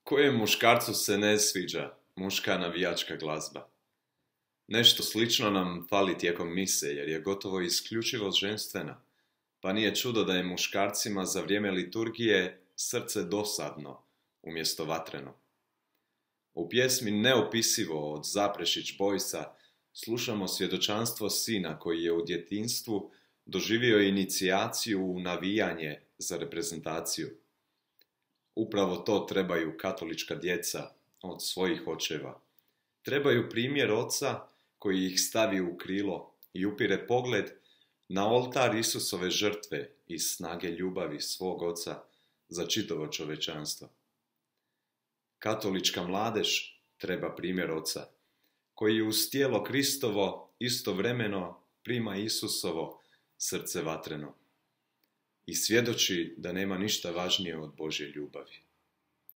Kojem muškarcu se ne sviđa muška navijačka glazba? Nešto slično nam fali tijekom mise, jer je gotovo isključivo ženstvena, pa nije čudo da je muškarcima za vrijeme liturgije srce dosadno umjesto vatreno. U pjesmi Neopisivo od Zaprešić Boysa slušamo svjedočanstvo sina koji je u djetinjstvu doživio inicijaciju u navijanje za reprezentaciju. Upravo to trebaju katolička djeca od svojih očeva. Trebaju primjer oca koji ih stavi u krilo i upire pogled na oltar Isusove žrtve i snage ljubavi svog oca za čitavo čovečanstvo. Katolička mladež treba primjer oca, koji uz tijelo Kristovo istovremeno prima Isusovo srce vatreno i svjedoči da nema ništa važnije od Božje ljubavi.